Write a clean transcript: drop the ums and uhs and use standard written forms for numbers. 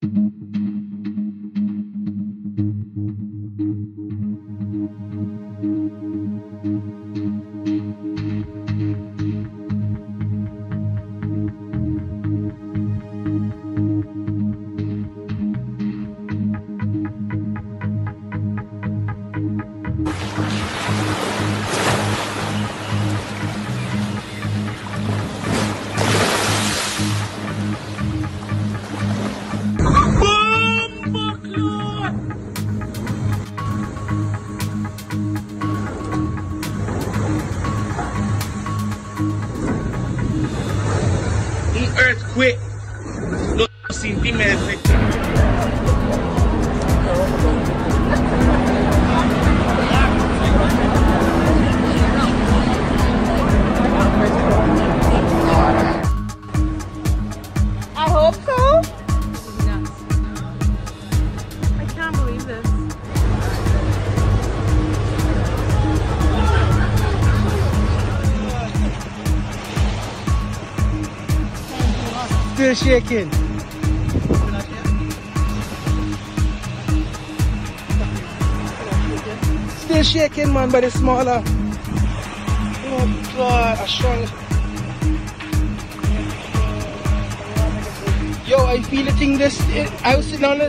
Earthquake, 2 centímetros. I hope so. I can't believe this. Still shaking. Still shaking, man, but it's smaller. Oh God, I strong. Yo, I feel the thing this. I was sitting on it.